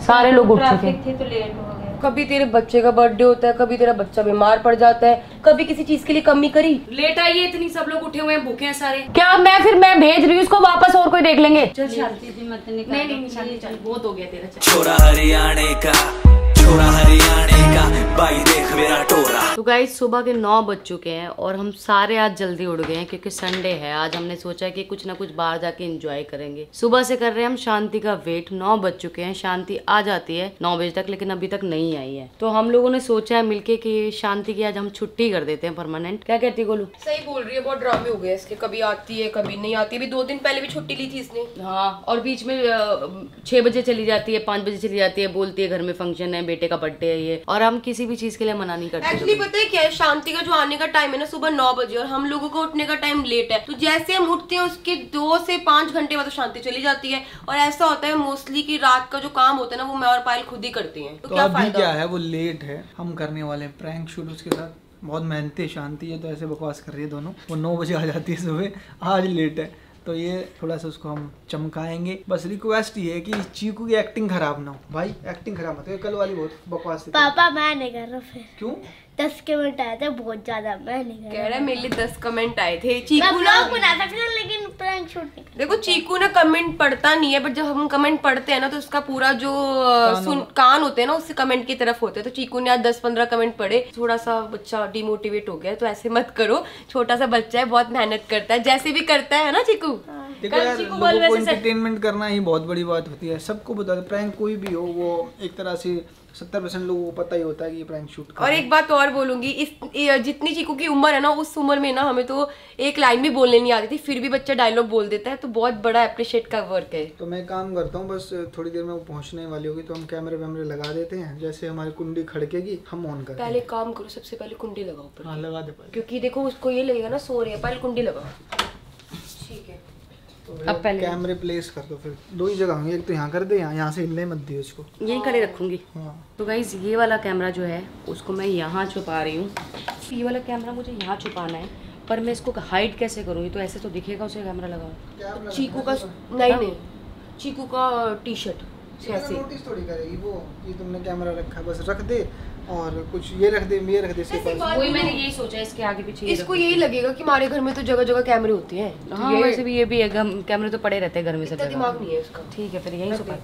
सारे लोग उठ चुके थे तो लेट हो गए। कभी तेरे बच्चे का बर्थडे होता है, कभी तेरा बच्चा बीमार पड़ जाता है, कभी किसी चीज के लिए कमी करी। लेट आई है इतनी, सब लोग उठे हुए हैं, भूखे हैं सारे। क्या मैं भेज रही हूँ इसको वापस, और कोई देख लेंगे। चल शांति जी मत निकाल। नहीं शांति चल, बहुत हो गया तेरा। छोरा हरियाणे का, छोरा हरियाणे का, भाई देख मेरा टोरा। तो गाइस सुबह के 9 बज चुके हैं और हम सारे आज जल्दी उठ गए हैं क्योंकि संडे है। आज हमने सोचा कि कुछ ना कुछ बाहर जाके एंजॉय करेंगे। सुबह से कर रहे हैं हम शांति का वेट। 9 बज चुके हैं, शांति आ जाती है 9 बजे तक, लेकिन अभी तक नहीं आई है। तो हम लोगों ने सोचा है मिलके कि शांति की आज हम छुट्टी कर देते हैं परमानेंट। क्या कहती गोलू? सही बोल रही है, बहुत ड्रामे हो गए इसके, कभी आती है कभी नहीं आती। अभी 2 दिन पहले भी छुट्टी ली थी इसने। हाँ, और बीच में 6 बजे चली जाती है, 5 बजे चली जाती है, बोलती है घर में फंक्शन है, बेटे का बर्थडे है ये, और हम किसी भी चीज के लिए मना नहीं करते। एक्चुअली पता है क्या है, शांति का जो आने का टाइम है ना सुबह 9 बजे, और हम लोगों को उठने का टाइम लेट है। तो जैसे हम उठते हैं उसके 2 से 5 घंटे बाद तो शांति चली जाती है। और ऐसा होता है मोस्टली कि रात का जो काम होता है ना वो मैं और पायल खुद ही करते हैं। तो क्या अभी फायदा? क्या है, वो लेट है, हम करने वाले हैं प्रैंक शूट उसके साथ। बहुत मेहनती शांति है, तो ऐसे बकवास कर रही है दोनों। वो 9 बजे आ जाती है सुबह, आज लेट है, तो ये थोड़ा सा उसको हम चमकाएंगे। बस रिक्वेस्ट ये है कि चीकू की एक्टिंग खराब ना हो। भाई एक्टिंग खराब मत हो, कल वाली बहुत बकवास थी। पापा मैं नहीं कर रहा फिर। क्यों? 10 कमेंट आए थे बहुत ज्यादा, मैं नहीं कर कह रहा है मेरे लिए 10 कमेंट आए थे। मैं चीकू ना ब्लॉग बना सकती हूँ लेकिन प्रैंक शूट नहीं। देखो चीकू ना कमेंट पढ़ता नहीं है, बट जब हम कमेंट पढ़ते हैं ना तो उसका पूरा जो कान होते हैं ना उससे कमेंट की तरफ होते हैं। तो चीकू ने आज 10-15 कमेंट पढ़े, थोड़ा सा बच्चा डिमोटिवेट हो गया। तो ऐसे मत करो, छोटा सा बच्चा है, बहुत मेहनत करता है, जैसे भी करता है ना चीकू। देखो यार, लोगों को एंटरटेनमेंट करना ही बहुत बड़ी बात होती है। सबको बता दो, प्रैंक कोई भी हो वो एक तरह से 70% लोगों को पता ही होता है कि ये प्रैंक शूट कर। और एक बात और बोलूंगी, इस जितनी चीकू की उम्र है ना उस उम्र में ना हमें तो एक लाइन भी बोलने नहीं आती थी, फिर भी बच्चा डायलॉग बोल देता है। तो बहुत बड़ा अप्रिशिएट का वर्क है। तो मैं काम करता हूँ, बस थोड़ी देर में वो पहुंचने वाली होगी, तो हम कैमरे वैमरे लगा देते हैं। जैसे हमारी कुंडी खड़केगी हम ऑन करते हैं। पहले काम करो, सबसे पहले कुंडी लगाओ ऊपर। हाँ लगा दे, क्योंकि देखो उसको ये लगेगा ना सो रहे हैं, पहले कुंडी लगाओ। ठीक है, तो अब पहले कैमरे प्लेस कर दो। फिर 2 ही जगह होंगे, एक तो यहाँ कर दे, यहाँ से हिलने मत दियो इसको, यहीं खड़े रखूंगी। हाँ। तो गाइज ये वाला कैमरा जो है उसको मैं यहाँ छुपा रही हूँ। ये वाला कैमरा मुझे यहाँ छुपाना है, पर मैं इसको हाइड कैसे करूँगी? तो ऐसे तो दिखेगा उसे कैमरा लगा। चीकू का नहीं चीकू का टी-शर्ट ऐसे नोटिस थोड़ी करेगी वो, ये तुमने कैमरा रखा है, बस रख दे। और कुछ ये रख दे, ये रख दे इसके पास। वही मैंने यही सोचा, इसके आगे पीछे इसको यही लगेगा कि हमारे घर में तो जगह जगह कैमरे होते हैं। हाँ, वैसे भी ये भी है, कैमरे तो पड़े रहते हैं घर में सब इतना जगह। दिमाग नहीं है उसका। ठीक है, फिर यही छुपा।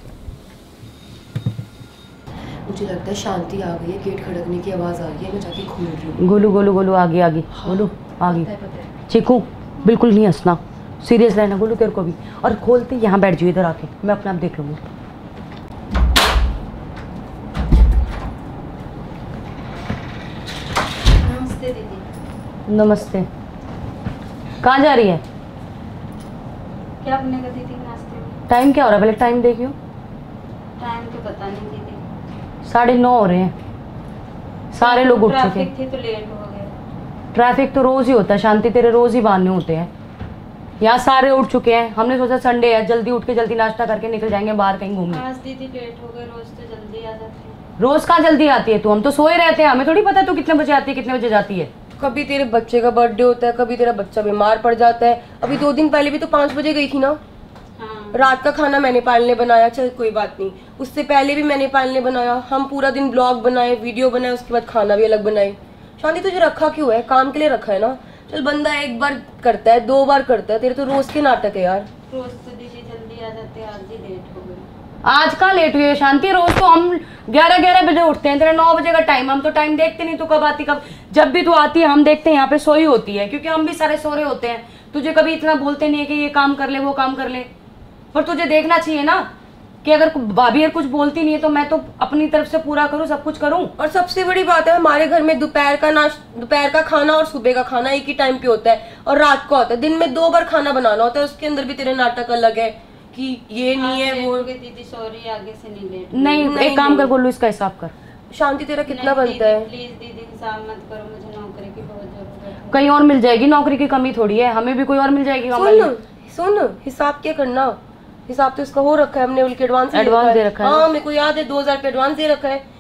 मुझे लगता है शांति आ गई है, गेट खड़कने की आवाज आ रही है, मैं जाके खोल रही हूँ। गोलू गोलू गोलू आगे आगे, गोलू आगे। पता है। चीकू बिल्कुल नहीं हंसना, सीरियस रहना गोलू, तेरे को भी। और खोलते यहाँ बैठ जाओ इधर आके, मैं अपने आप देख लूँगी। नमस्ते दीदी। नमस्ते। कहाँ जा रही है? क्या बनेगा दीदी नाश्ते में? टाइम क्या हो रहा है? पहले टाइम देखियो। टाइम तो पता नहीं दीदी। 9:30 हो रहे हैं, सारे लोग उठ चुके हैं। ट्रैफिक थे तो लेट हो गए। ट्रैफिक तो रोज ही होता है शांति, तेरे रोज ही बहाने होते हैं। यहाँ सारे उठ चुके हैं, हमने सोचा संडे है, जल्दी उठ के जल्दी नाश्ता करके निकल जाएंगे बाहर कहीं घूमने। आज दीदी लेट हो गए, रोज तो जल्दी आ जाते हैं। रोज कहाँ जल्दी आती है तू? हम तो सोए रहते हैं, हमें थोड़ी पता तू कितने बजे आती है कितने बजे जाती है। कभी तेरे बच्चे का बर्थडे होता है, कभी तेरा बच्चा बीमार पड़ जाता है। अभी 2 दिन पहले भी तो 5 बजे गई थी ना। हाँ। रात का खाना मैंने पायल ने बनाया, चल कोई बात नहीं। उससे पहले भी मैंने पायल ने बनाया। हम पूरा दिन ब्लॉग बनाए, वीडियो बनाए, उसके बाद खाना भी अलग बनाए। शांति तुझे रखा क्यों है? काम के लिए रखा है ना। चल बंदा 1 बार करता है, 2 बार करता है, तेरे तो रोज के नाटक है यार। रोज तो दीदी जल्दी आ जाते हैं, आज ही लेट हो गए। आज का लेट हुई है शांति? रोज तो हम 11-11 बजे उठते हैं, तेरा 9 बजे का टाइम। हम तो टाइम देखते नहीं, तू कब आती कब। जब भी तू आती है हम देखते हैं यहाँ पे सोई होती है, क्योंकि हम भी सारे सो रहे होते हैं। तुझे कभी इतना बोलते नहीं है कि ये काम कर ले वो काम कर ले, पर तुझे देखना चाहिए ना कि अगर भाभी यार कुछ बोलती नहीं है तो मैं तो अपनी तरफ से पूरा करूँ, सब कुछ करूँ। और सबसे बड़ी बात है हमारे घर में दोपहर का खाना और सुबह का खाना एक ही टाइम पे होता है, और रात को होता है। दिन में 2 बार खाना बनाना होता है, उसके अंदर भी तेरे नाटक अलग है कि ये नहीं है वो। दीदी सॉरी, आगे से नहीं लेट। नहीं, एक काम कर गोलू, इसका हिसाब कर। शांति तेरा कितना बनता है? प्लीज दीदी हिसाब मत करो, मुझे नौकरी की बहुत जरूरत है। कहीं और मिल जाएगी, नौकरी की कमी थोड़ी है, हमें भी कोई और मिल जाएगी। सुन हिसाब क्या करना, हिसाब तो इसका हो रखा है, हमने बल्कि एडवांस दे रखा है। हाँ मेरे को याद है 2000 पे एडवांस दे रखा है।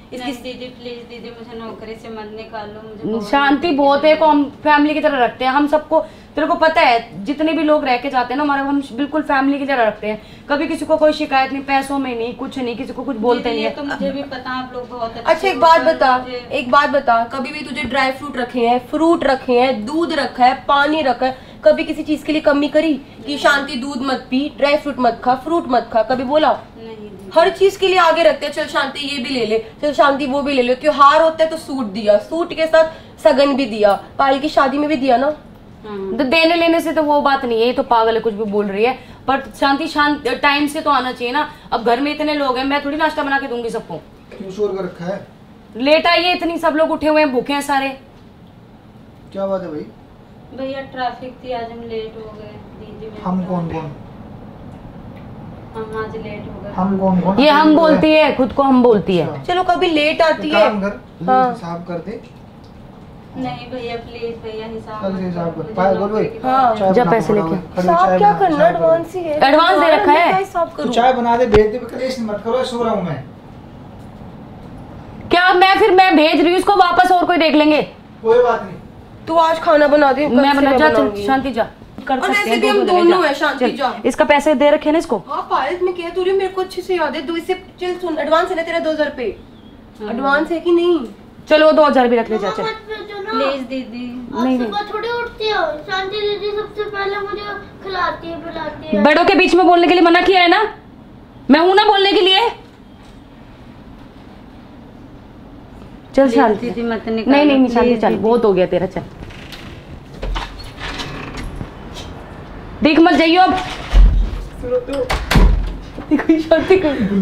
नहीं दीदी प्लीज दीदी मुझे नौकरी से मत निकालो, मुझे शांति बहुत है को हम फैमिली की तरह रखते हैं। हम सबको, तेरे को पता है जितने भी लोग रह के जाते हैं ना हमारे, हम बिल्कुल फैमिली की तरह रखते हैं। कभी किसी को कोई शिकायत नहीं, पैसों में नहीं, कुछ नहीं, किसी को कुछ बोलते नहीं है। तो मुझे भी पता आप लोग बहुत अच्छा एक बात बता, कभी भी तुझे ड्राई फ्रूट रखे हैं, फ्रूट रखे हैं, दूध रखा है, पानी रखा है, कभी किसी चीज के लिए कमी करी कि शांति दूध मत पी, ड्राई फ्रूट मत खा, फ्रूट मत खा, कभी बोला? नहीं। हर चीज के लिए आगे रखते हैं, चल शांति ये भी ले ले, चल शांति वो भी ले ले। त्योहार होता है तो सूट दिया, सूट के साथ सगन भी दिया, पायल की शादी में भी दिया ना। तो देने लेने से तो वो बात नहीं है, ये तो पागल है, कुछ भी बोल रही है। पर शांति टाइम से तो आना चाहिए ना। अब घर में इतने लोग हैं, मैं थोड़ी नाश्ता बना के दूंगी सबको। क्यों शोर कर रखा है? लेट आइए, इतनी सब लोग उठे हुए हैं, भूखे हैं सारे। क्या बात है भाई? भैया ट्रैफिक थी आज, हम लेट हो गए दीदी। हम कौन कौन? हम आज लेट हो गए। हम कौन कौन? ये हम बोलती है, खुद को हम बोलती है। चलो कभी लेट आती है। हाँ हिसाब कर दे। नहीं भैया प्लीज भैया हिसाब कल से हिसाब कर। पायल बोल भाई। हाँ जब पैसे लेके हिसाब क्या करना, एडवांस ही है, एडवांस दे रखा है। तो चाय बना दे, भेज दे, कलेश मत करो, सो रहा हूँ मैं। क्या मैं भेज रही हूँ इसको वापस, और कोई देख लेंगे। कोई बात नहीं, तू आज खाना बना दे, मैं बना। जा शांति जा, कर और सकते ऐसे भी हैं हम दोनों है, शांति जा। इसका पैसे दे रखे ना इसको। हाँ पायल में क्या तुझे, मेरे को अच्छे से याद है। दो इससे चल सुन, एडवांस है ना तेरा 2000 रुपए, एडवांस है कि नहीं? चलो 2000 भी रख ले, जा चल। प्लीज दीदी। नहीं सुबह थोड़ी उठती हो, शांति दीदी सबसे पहले मुझे खिलाती है पिलाती है। बड़ों के बीच में बोलने के लिए मना किया है ना, मैं हूं ना बोलने के लिए। चल शांति दीदी मत निकालो। नहीं शांति चल, बहुत हो गया तेरा, चल देख मत जाइयो अब। शांति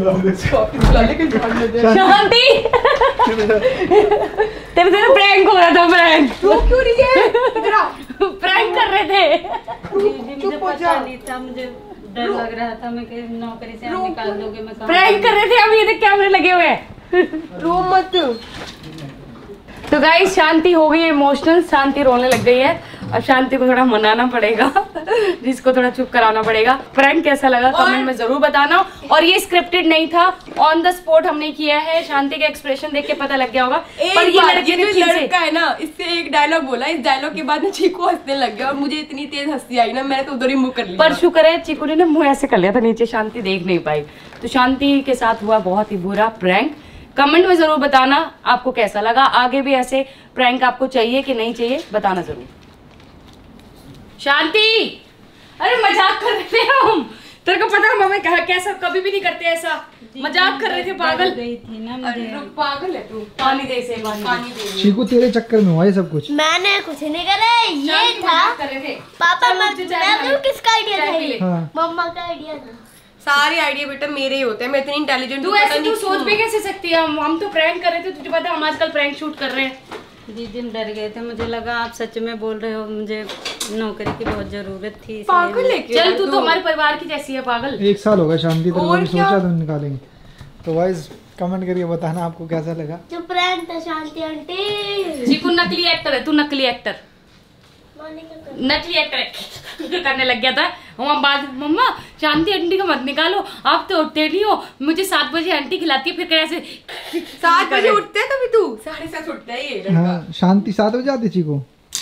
तेरे से प्रैंक हो रहा था, प्रैंक क्यों रही है? प्रैंक कर रहे थे। दीदी मुझे पता नहीं था, मुझे डर लग रहा था मैं कि नौकरी से आप निकाल दोगे। मैं प्रैंक कर रहे थे, अब ये देख कैमरे लगे हुए हैं। रो मत। तो गाइस शांति हो गई इमोशनल, शांति रोने लग गई है। अब शांति को थोड़ा मनाना पड़ेगा, जिसको थोड़ा चुप कराना पड़ेगा। प्रैंक कैसा लगा कमेंट में जरूर बताना। और ये स्क्रिप्टेड नहीं था, ऑन द स्पॉट हमने किया है। शांति का एक्सप्रेशन देख के पता लग गया होगा। पर ये लड़के जो लड़का है ना, इससे एक डायलॉग बोला, इस डायलॉग के बाद ना चीकू हंसने लग गया और मुझे इतनी तेज हंसी आई ना, मैंने तो उधर ही मुंह कर लिया। पर शुक्र है चीकू ने ना मुंह ऐसे कर लिया था नीचे, शांति देख नहीं पाई। तो शांति के साथ हुआ बहुत ही बुरा प्रैंक। कमेंट में जरूर बताना आपको कैसा लगा। आगे भी ऐसे प्रैंक आपको चाहिए कि नहीं चाहिए, बताना जरूर। शांति, अरे मजाक कर रहे थे हम, तेरे को पता है मम्मी कैसा कभी भी नहीं करते ऐसा, मजाक कर रहे थे। पागल गई थी ना मुझे। पागल है तू। पानी दे से, पानी दे। चीकू तेरे चक्कर में हुआ ये सब कुछ। मैंने कुछ नहीं करा, ये था कर रहे थे पापा। मैं किसका आइडिया था ये? हाँ। मम्मा का आइडिया था। सारे आइडिया बेटा मेरे ही होते हैं, मैं इतनी इंटेलिजेंट तू ऐसे तू सोच भी कैसे सकती है। हम तो प्रैंक कर रहे थे, तुझे पता है हम आजकल प्रैंक शूट कर रहे हैं। दीदी हम डर गए थे, मुझे लगा आप सच में बोल रहे हो, मुझे नौकरी की बहुत जरूरत थी। पागल है क्या? चल तू तो हमारे परिवार की जैसी है, पागल। 1 साल हो गया शांति, तो और भी क्या? सोचा तो निकालेंगे। तो गाइस कमेंट करके बताना आपको कैसा लगा। जो प्रैंक था शांति आंटी। जीकू नकली एक्टर है, तू नकली एक्टर, नकली एक्टर करने लग गया था। हम बाद मम्मा शांति आंटी को मत निकालो, आप तो उठते नहीं हो। मुझे 7 बजे आंटी खिलाती है, फिर कैसे 7 बजे उठते है कभी? तू 7:30 उठता है ये लड़का। हाँ शांति 7 बजे आती है चीकू?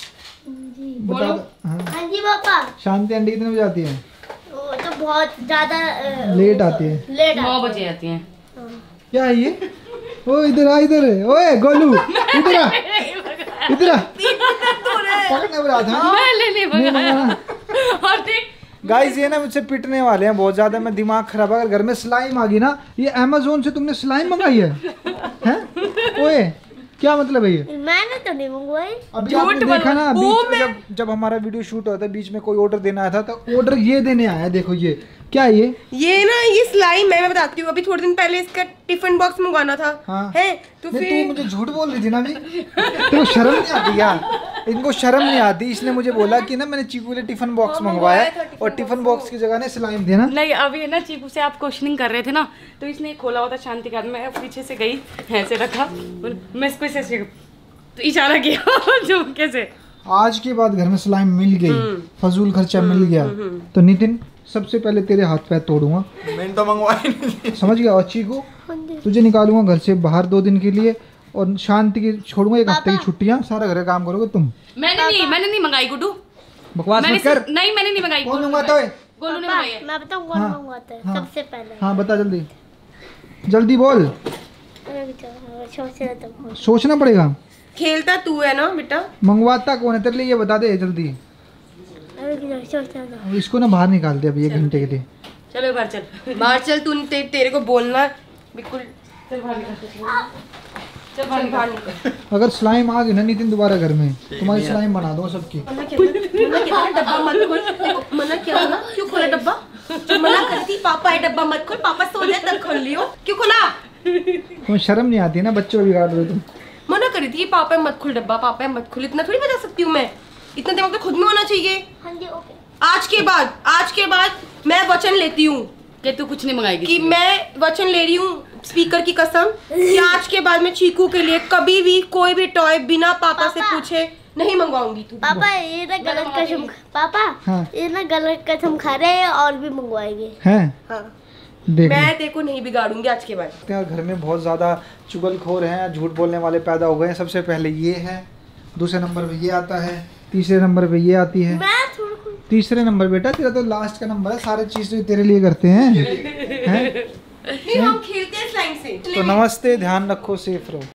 बता दो। हाँ हाँ जी पापा। शांति आंटी कितने बजे आती है? वो तो बहुत ज्यादा लेट आती है। लेट 9 बजे आती है। क्या है ये? ओ इधर आ, इधर है। ओए गोलू इधर आ, इधर आ। पकड़ने वाला था। मैं ले भगाया। और देख गाइस ये ना मुझसे पिटने वाले हैं बहुत ज्यादा। मैं दिमाग खराब, अगर घर में स्लाइम आ गई ना, ये अमेज़न से तुमने स्लाइम मंगाई है? हैं? ओए क्या मतलब है ये? मैंने तो नहीं मंगवाई। अभी आपने देखा ना, बीच में जब हमारा वीडियो शूट हुआ था, बीच में कोई ऑर्डर देना आया था, तो ऑर्डर ये देने आया। देखो ये क्या है ये ना ये स्लाइम है, मैं बताती हूँ। अभी थोड़े दिन पहले इसका टिफिन बॉक्स मंगवाना था। हाँ। है तो नहीं, फिर तू मुझे झूठ बोल रही थी ना अभी। तो शर्म नहीं आती यार, इनको शर्म नहीं आती। इसने मुझे बोला कि ना मैंने चीकू के लिए टिफिन बॉक्स मंगवाया है, और टिफिन बॉक्स की जगह ने स्लाइम देना। नहीं, अभी ना चीकू से आप क्वेश्चनिंग कर रहे थे ना, तो इसने खोला हुआ था शांति का। मैं पीछे से गई, ऐसे रखा, मैं इसको ऐसे तो इशारा किया जो कैसे। आज के बाद घर में स्लाइम मिल गई, फजूल खर्चा मिल गया। तो नितिन सबसे पहले तेरे हाथ पैर तोड़ूंगा, मैंने तो मंगवाई नहीं। समझ गया। और चीकू तुझे निकालूंगा घर से बाहर 2 दिन के लिए, और शांति की छोड़ूंगा 1 हफ्ते की छुट्टियां। सारा घर का काम करोगे तुम। मैंने नहीं मंगाई गुड्डू, बकवास मत कर। नहीं मैंने नहीं मंगाई। कौन मंगवाता है? गोलू ने मंगाई है। मैं बताऊँ कौन मंगवाता है सबसे पहले। हाँ बता जल्दी, जल्दी बोल। सोचना पड़ेगा। खेलता तू है ना बेटा? मंगवाता कौन है तेरे लिए, ये बता दे जल्दी। इसको ना बाहर निकाल दे अभी 1 घंटे के लिए। चलो बाहर चल, बाहर चल। तू तेरे को बोलना बिल्कुल। चल बाहर निकल। अगर स्लाइम आ गई ना नितिन दोबारा घर में, तुम्हारी स्लाइम बना दो सबकी। डब्बा मत खोल। मना क्या ना? क्यों खोला डब्बा? जो मना करी थी पापा ये डब्बा मत खोल, पापा सो जाए तब खोल लियो। क्यों खोला? तुम्हें शर्म नहीं आती है ना, बच्चों को बिगाड़ रहे हो तुम। मना करी थी पापा मत खोल डब्बा, पापा मत खोल। इतना थोड़ी बता सकती हूँ मैं, इतना दिमाग तो खुद में होना चाहिए। हाँ जी ओके। आज के बाद मैं वचन लेती हूँ कि तू कुछ नहीं मंगाएगी। कि मैं वचन ले रही हूँ स्पीकर की कसम कि आज के बाद मैं चीकू के लिए कभी भी कोई भी टॉय बिना पापा से पूछे नहीं मंगवाऊंगी। तू पापा ये ना गलत कसम, पापा हाँ। ये ना गलत कसम खा रहे हैं और भी मंगवाएंगे। हैं? हाँ। देख मैं देखो नहीं बिगाड़ूंगी आज के बाद। घर में बहुत ज़्यादा चुगलखोर हैं, झूठ बोलने वाले पैदा हो गए हैं। सबसे पहले ये है, दूसरे नंबर पे ये आता है, तीसरे नंबर पे ये आती है। तीसरे नंबर बेटा तेरा तो लास्ट का नंबर है, सारे चीज़ तेरे लिए करते हैं। नहीं हम खेलते हैं स्लाइम से। तो नमस्ते, ध्यान रखो, सेफ रहो।